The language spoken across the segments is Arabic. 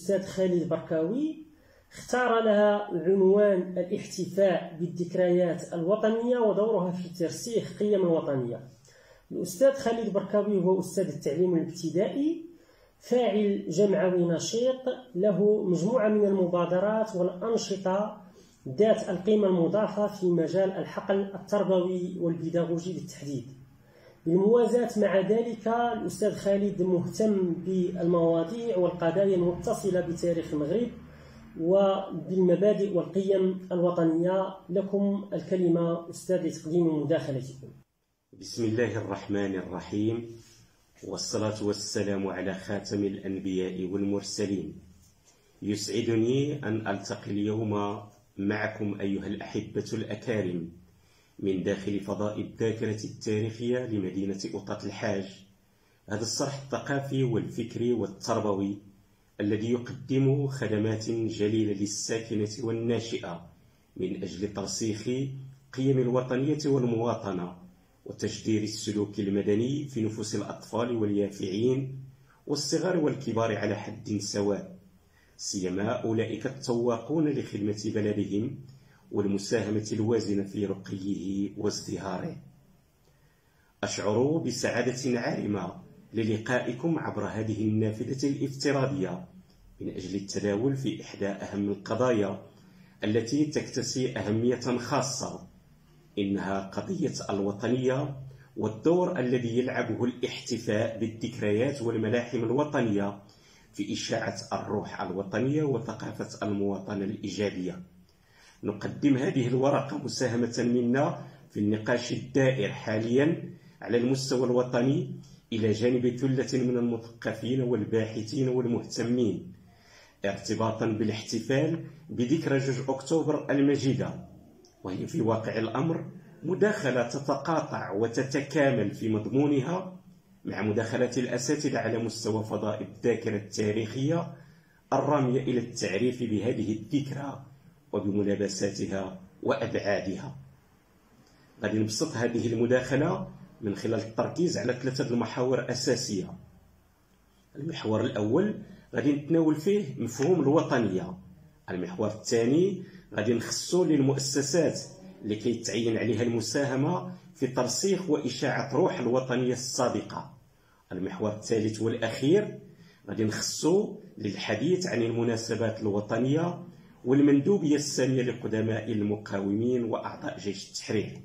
الأستاذ خالد بركاوي اختار لها عنوان الاحتفاء بالذكريات الوطنية ودورها في ترسيخ قيم الوطنية. الأستاذ خالد بركاوي هو أستاذ التعليم الابتدائي، فاعل جمعوي نشيط، له مجموعة من المبادرات والأنشطة ذات القيمة المضافة في مجال الحقل التربوي والبيداغوجي بالتحديد. بالموازاة مع ذلك الأستاذ خالد مهتم بالمواضيع والقضايا المتصلة بتاريخ المغرب وبالمبادئ والقيم الوطنية. لكم الكلمة أستاذ لتقديم مداخلتكم. بسم الله الرحمن الرحيم، والصلاة والسلام على خاتم الأنبياء والمرسلين. يسعدني أن ألتقي اليوم معكم أيها الأحبة الأكارم من داخل فضاء الذاكرة التاريخية لمدينة أوطة الحاج، هذا الصرح الثقافي والفكري والتربوي الذي يقدم خدمات جليلة للساكنة والناشئة من أجل ترسيخ قيم الوطنية والمواطنة وتجدير السلوك المدني في نفوس الأطفال واليافعين والصغار والكبار على حد سواء، سيما أولئك التواقون لخدمة بلدهم والمساهمة الوازنة في رقيه وازدهاره. أشعر بسعادة عارمة للقائكم عبر هذه النافذة الافتراضية من أجل التداول في إحدى أهم القضايا التي تكتسي أهمية خاصة، إنها قضية الوطنية والدور الذي يلعبه الاحتفاء بالذكريات والملاحم الوطنية في إشاعة الروح الوطنية وثقافة المواطنة الإيجابية. نقدم هذه الورقة مساهمة منا في النقاش الدائر حاليا على المستوى الوطني إلى جانب ثلة من المثقفين والباحثين والمهتمين، ارتباطا بالاحتفال بذكرى 2 أكتوبر المجيدة، وهي في واقع الأمر مداخلة تتقاطع وتتكامل في مضمونها مع مداخلات الأساتذة على مستوى فضاء الذاكرة التاريخية الرامية إلى التعريف بهذه الذكرى وبملابساتها وأبعادها. غادي نبسط هذه المداخلة من خلال التركيز على 3 المحاور أساسية. المحور الأول غادي نتناول فيه مفهوم الوطنية. المحور الثاني غادي نخصو للمؤسسات اللي كيتعين عليها المساهمة في ترسيخ وإشاعة روح الوطنية الصادقة. المحور الثالث والأخير غادي نخصو للحديث عن المناسبات الوطنية والمندوبية السامية لقدماء المقاومين وأعضاء جيش التحرير.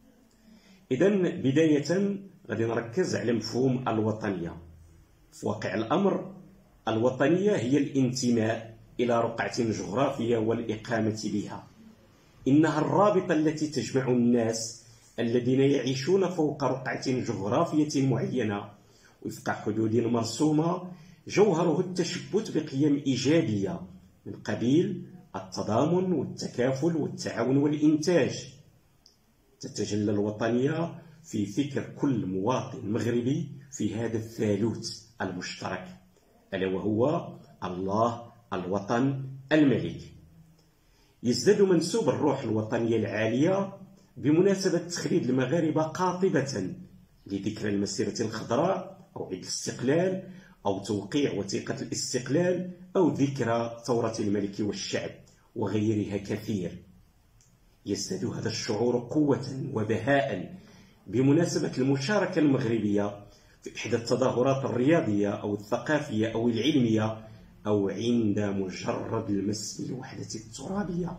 إذن بداية غادي نركز على مفهوم الوطنية. في واقع الأمر الوطنية هي الانتماء إلى رقعة جغرافية والإقامة بها، إنها الرابطة التي تجمع الناس الذين يعيشون فوق رقعة جغرافية معينة وفق حدود مرسومة جوهره التشبث بقيم إيجابية من قبيل التضامن والتكافل والتعاون والإنتاج. تتجلى الوطنية في فكر كل مواطن مغربي في هذا الثالوث المشترك، ألا وهو الله، الوطن، الملك. يزداد منسوب الروح الوطنية العالية بمناسبة تخليد المغاربة قاطبة لذكرى المسيرة الخضراء أو عيد الاستقلال أو توقيع وثيقة الاستقلال أو ذكرى ثورة الملك والشعب وغيرها كثير. يزداد هذا الشعور قوة وبهاء بمناسبة المشاركة المغربية في إحدى التظاهرات الرياضية أو الثقافية أو العلمية أو عند مجرد المس بالوحدة الترابية.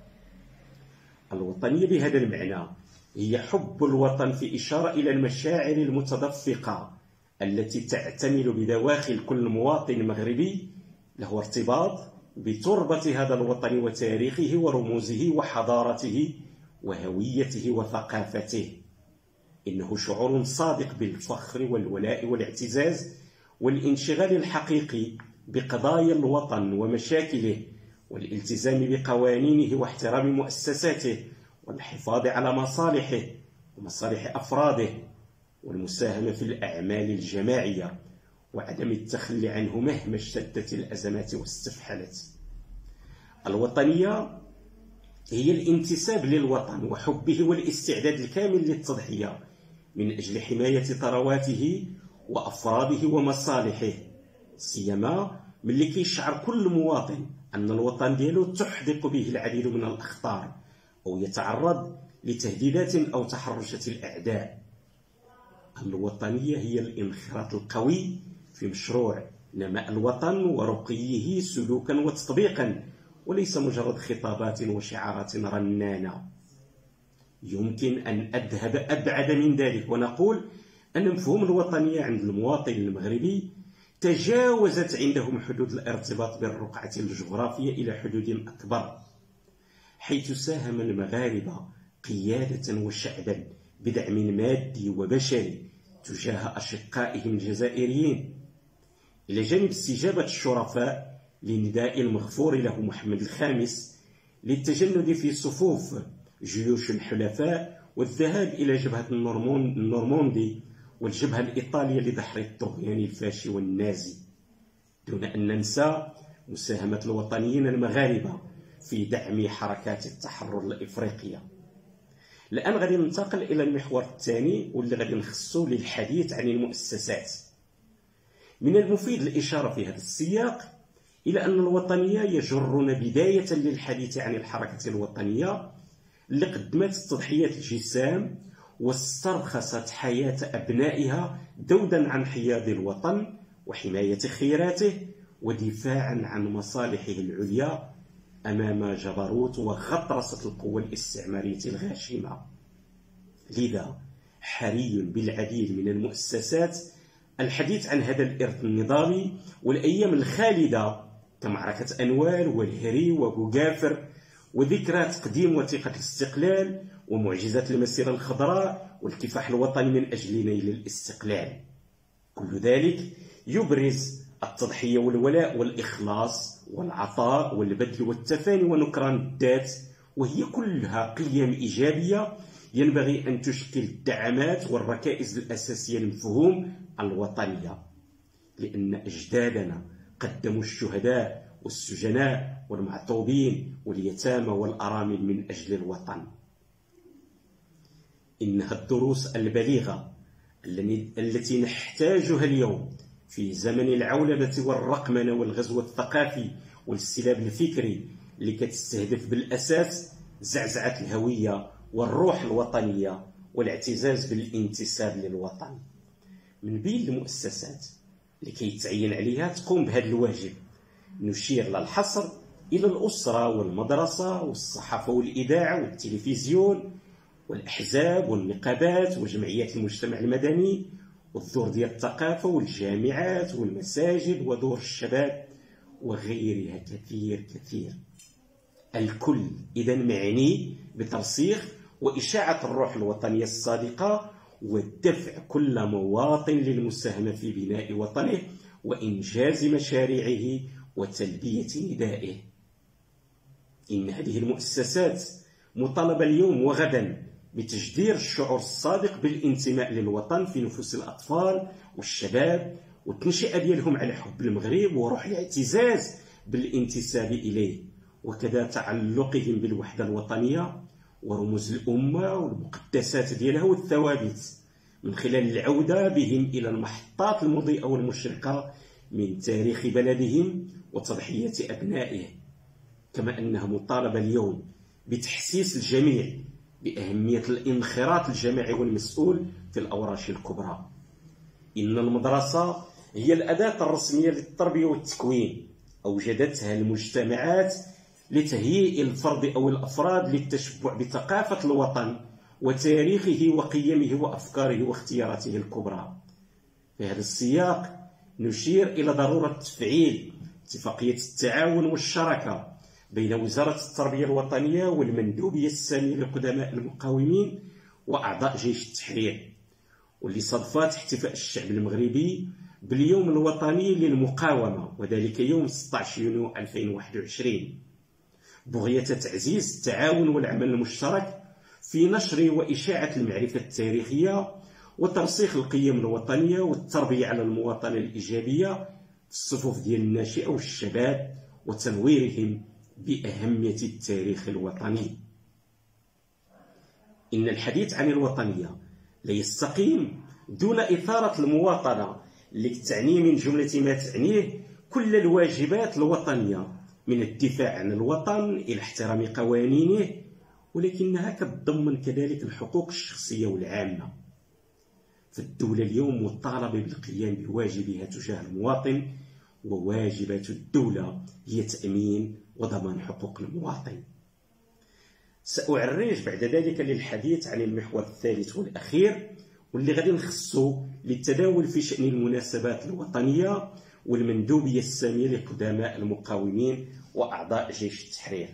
الوطنية بهذا المعنى هي حب الوطن في إشارة إلى المشاعر المتدفقة التي تعتمل بدواخل كل مواطن مغربي له ارتباط بتربة هذا الوطن وتاريخه ورموزه وحضارته وهويته وثقافته. إنه شعور صادق بالفخر والولاء والاعتزاز والانشغال الحقيقي بقضايا الوطن ومشاكله والالتزام بقوانينه واحترام مؤسساته والحفاظ على مصالحه ومصالح أفراده والمساهمة في الأعمال الجماعية وعدم التخلي عنه مهما اشتدت الأزمات واستفحلت. الوطنية هي الانتساب للوطن وحبه والاستعداد الكامل للتضحية من أجل حماية ثرواته وأفراده ومصالحه، سيما ملي كيشعر كل مواطن أن الوطن ديالو تحدق به العديد من الأخطار أو يتعرض لتهديدات أو تحرشات الأعداء. الوطنية هي الانخراط القوي في مشروع نماء الوطن ورقيه سلوكا وتطبيقا، وليس مجرد خطابات وشعارات رنانة. يمكن أن أذهب أبعد من ذلك ونقول أن مفهوم الوطنية عند المواطن المغربي تجاوزت عندهم حدود الارتباط بالرقعة الجغرافية إلى حدود أكبر، حيث ساهم المغاربة قيادة وشعبا بدعم مادي وبشري تجاه أشقائهم الجزائريين، إلى جانب استجابة الشرفاء لنداء المغفور له محمد الخامس للتجند في صفوف جيوش الحلفاء والذهاب إلى جبهة النورماندي والجبهة الإيطالية لدحر الطغيان الفاشي والنازي، دون أن ننسى مساهمة الوطنيين المغاربة في دعم حركات التحرر الإفريقية. الآن غادي ننتقل إلى المحور الثاني واللي غادي نخصو للحديث عن المؤسسات. من المفيد الإشارة في هذا السياق إلى أن الوطنية يجرنا بداية للحديث عن الحركة الوطنية اللي قدمت تضحيات الجسام واسترخصت حياة أبنائها ذودا عن حياد الوطن وحماية خيراته ودفاعا عن مصالحه العليا أمام جبروت وغطرسة القوى الاستعمارية الغاشمة. لذا حري بالعديد من المؤسسات الحديث عن هذا الإرث النضالي والأيام الخالدة كمعركة أنوال والهري وبوغافر وذكرى تقديم وثيقة الاستقلال ومعجزات المسيرة الخضراء والكفاح الوطني من أجل نيل الاستقلال. كل ذلك يبرز التضحية والولاء والإخلاص والعطاء والبذل والتفاني ونكران الذات، وهي كلها قيم إيجابية ينبغي أن تشكل الدعامات والركائز الأساسية لمفهوم الوطنية، لأن أجدادنا قدموا الشهداء والسجناء والمعطوبين واليتامى والأرامل من أجل الوطن. إنها الدروس البليغة التي نحتاجها اليوم في زمن العولمة والرقمنة والغزو الثقافي والاستلاب الفكري اللي كتستهدف بالأساس زعزعة الهوية والروح الوطنية والاعتزاز بالانتساب للوطن. من بين المؤسسات اللي كيتعين عليها تقوم بهذا الواجب نشير للحصر إلى الأسرة والمدرسة والصحافة والإذاعة والتلفزيون والأحزاب والنقابات وجمعيات المجتمع المدني والدور ديال الثقافة والجامعات والمساجد ودور الشباب وغيرها كثير. الكل إذن معني بترسيخ وإشاعة الروح الوطنية الصادقة ودفع كل مواطن للمساهمة في بناء وطنه وإنجاز مشاريعه وتلبية ندائه. إن هذه المؤسسات مطالبة اليوم وغدا بتجدير الشعور الصادق بالانتماء للوطن في نفوس الأطفال والشباب والتنشئة ديالهم على حب المغرب وروح الاعتزاز بالانتساب إليه، وكذا تعلقهم بالوحدة الوطنية ورموز الأمة والمقدسات ديالها والثوابت، من خلال العودة بهم إلى المحطات المضيئة والمشرقة من تاريخ بلدهم وتضحية أبنائه. كما أنها مطالبة اليوم بتحسيس الجميع بأهمية الانخراط الجماعي والمسؤول في الأوراش الكبرى. إن المدرسة هي الأداة الرسمية للتربية والتكوين، أوجدتها المجتمعات لتهيئ الفرد أو الأفراد للتشبع بثقافة الوطن وتاريخه وقيمه وأفكاره واختياراته الكبرى. في هذا السياق نشير إلى ضرورة تفعيل اتفاقية التعاون والشراكة بين وزارة التربية الوطنية والمندوبية السامية لقدماء المقاومين وأعضاء جيش التحرير، واللي صادفت احتفاء الشعب المغربي باليوم الوطني للمقاومة، وذلك يوم 16 يونيو 2021، بغية تعزيز التعاون والعمل المشترك في نشر وإشاعة المعرفة التاريخية وترسيخ القيم الوطنية والتربية على المواطنة الإيجابية في الصفوف ديال الناشئة والشباب وتنويرهم بأهمية التاريخ الوطني. إن الحديث عن الوطنية لا يستقيم دون إثارة المواطنة اللي تعني من جملة ما تعنيه كل الواجبات الوطنية من الدفاع عن الوطن إلى احترام قوانينه، ولكنها كتضمن كذلك الحقوق الشخصية والعامة. فالدولة اليوم مطالبة بالقيام بواجبها تجاه المواطن، وواجبات الدولة هي تأمين وضمان حقوق المواطن. سأعرج بعد ذلك للحديث عن المحور الثالث والأخير، واللي غادي نخصو للتداول في شأن المناسبات الوطنية والمندوبية السامية لقدماء المقاومين وأعضاء جيش التحرير.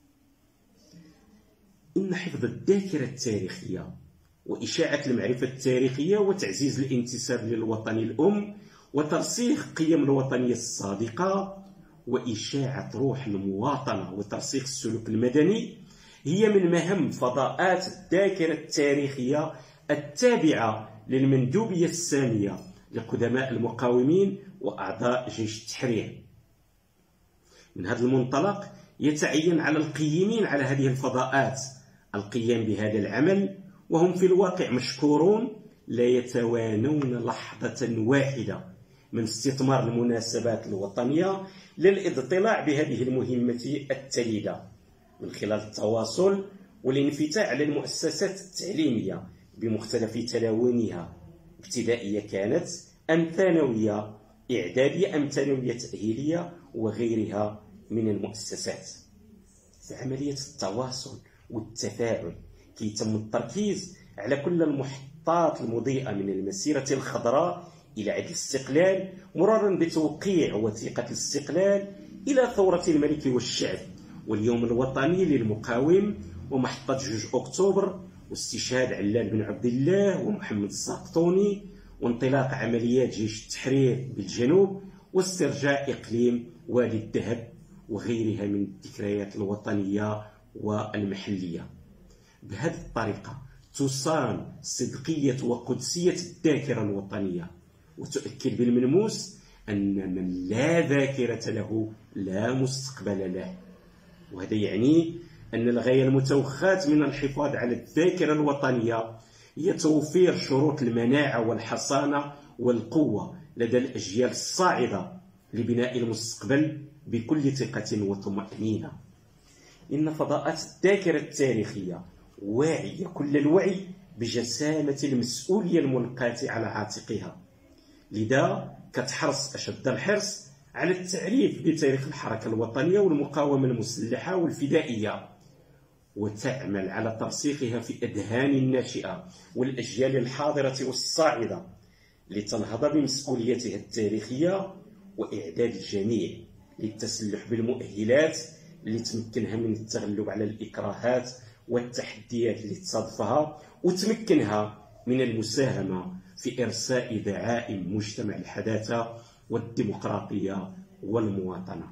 إن حفظ الذاكرة التاريخية وإشاعة المعرفة التاريخية وتعزيز الانتساب للوطن الأم وترسيخ قيم الوطنية الصادقة وإشاعة روح المواطنة وترسيخ السلوك المدني هي من مهام فضاءات الذاكرة التاريخية التابعة للمندوبية السامية لقدماء المقاومين وأعضاء جيش التحرير. من هذا المنطلق يتعين على القيمين على هذه الفضاءات القيام بهذا العمل، وهم في الواقع مشكورون لا يتوانون لحظة واحدة من استثمار المناسبات الوطنية للاضطلاع بهذه المهمة التليدة من خلال التواصل والانفتاح على المؤسسات التعليمية بمختلف تلاوينها، ابتدائية كانت أم ثانوية، إعدادية أم ثانوية تأهيلية وغيرها من المؤسسات. في عملية التواصل والتفاعل كيتم التركيز على كل المحطات المضيئة من المسيرة الخضراء إلى عيد الاستقلال، مرارا بتوقيع وثيقة الاستقلال إلى ثورة الملك والشعب واليوم الوطني للمقاوم ومحطة 2 أكتوبر واستشهاد علال بن عبد الله ومحمد الساقطوني وانطلاق عمليات جيش التحرير بالجنوب واسترجاع إقليم وادي الذهب وغيرها من الذكريات الوطنية والمحلية. بهذه الطريقة تصان صدقية وقدسية الذاكرة الوطنية وتؤكد بالملموس أن من لا ذاكرة له لا مستقبل له. وهذا يعني أن الغاية المتوخاة من الحفاظ على الذاكرة الوطنية هي توفير شروط المناعة والحصانة والقوة لدى الأجيال الصاعدة لبناء المستقبل بكل ثقة وطمأنينة. إن فضاءات الذاكرة التاريخية واعية كل الوعي بجسامة المسؤولية الملقاة على عاتقها، لذا كتحرص أشد الحرص على التعريف بتاريخ الحركة الوطنية والمقاومة المسلحة والفدائية، وتعمل على ترسيخها في أذهان الناشئة والأجيال الحاضرة والصاعدة لتنهض بمسؤوليتها التاريخية وإعداد الجميع للتسلح بالمؤهلات اللي تمكنها من التغلب على الإكراهات والتحديات اللي تصادفها وتمكنها من المساهمة في إرساء دعائم مجتمع الحداثة والديمقراطية والمواطنة.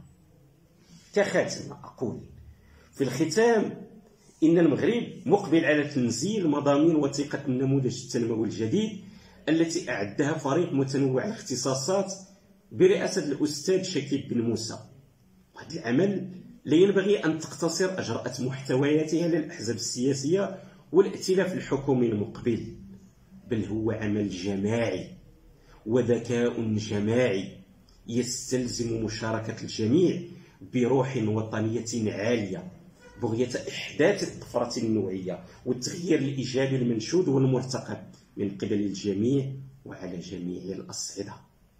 كخاتمة أقول في الختام إن المغرب مقبل على تنزيل مضامين وثيقة النموذج التنموي الجديد التي أعدها فريق متنوع الاختصاصات برئاسة الأستاذ شكيب بن موسى. وهذا العمل لا ينبغي أن تقتصر أجراءات محتوياتها للأحزاب السياسية والائتلاف الحكومي المقبل، بل هو عمل جماعي وذكاء جماعي يستلزم مشاركة الجميع بروح وطنية عالية بغية إحداث الطفرة النوعية والتغيير الإيجابي المنشود والمرتقب من قبل الجميع وعلى جميع الأصعدة.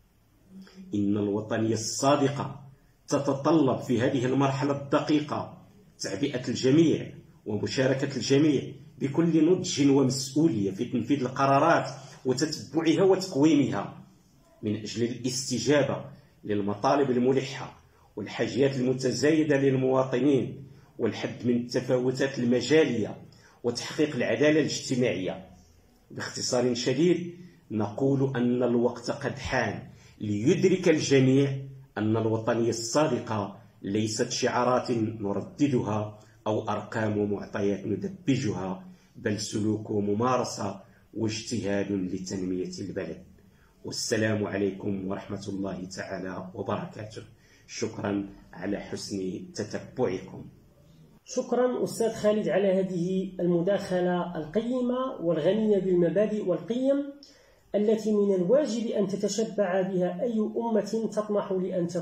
إن الوطنية الصادقة تتطلب في هذه المرحلة الدقيقة تعبئة الجميع ومشاركة الجميع بكل نضج ومسؤولية في تنفيذ القرارات وتتبعها وتقويمها من أجل الاستجابة للمطالب الملحة والحاجيات المتزايدة للمواطنين والحد من التفاوتات المجالية وتحقيق العدالة الاجتماعية. باختصار شديد نقول أن الوقت قد حان ليدرك الجميع أن الوطنية الصادقة ليست شعارات نرددها أو أرقام ومعطيات ندبجها، بل سلوك وممارسة واجتهاد لتنمية البلد. والسلام عليكم ورحمة الله تعالى وبركاته. شكرا على حسن تتبعكم. شكرا أستاذ خالد على هذه المداخلة القيمة والغنية بالمبادئ والقيم التي من الواجب أن تتشبع بها أي أمة تطمح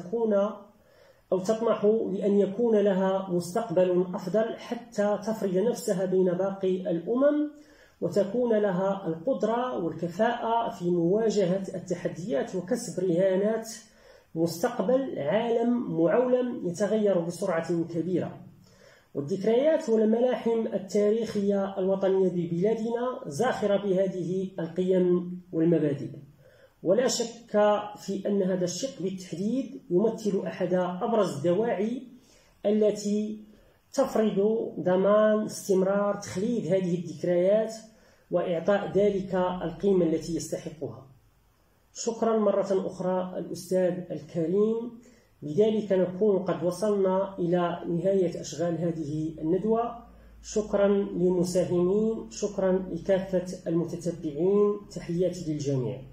لأن يكون لها مستقبل أفضل، حتى تفرض نفسها بين باقي الأمم وتكون لها القدرة والكفاءة في مواجهة التحديات وكسب رهانات مستقبل عالم معولم يتغير بسرعة كبيرة. والذكريات والملاحم التاريخية الوطنية ببلادنا زاخرة بهذه القيم والمبادئ، ولا شك في أن هذا الشق بالتحديد يمثل أحد أبرز الدواعي التي تفرض ضمان استمرار تخليد هذه الذكريات وإعطاء ذلك القيمة التي يستحقها. شكرا مرة أخرى الأستاذ الكريم. بذلك نكون قد وصلنا إلى نهاية أشغال هذه الندوة. شكرا للمساهمين، شكرا لكافة المتتبعين، تحياتي للجميع.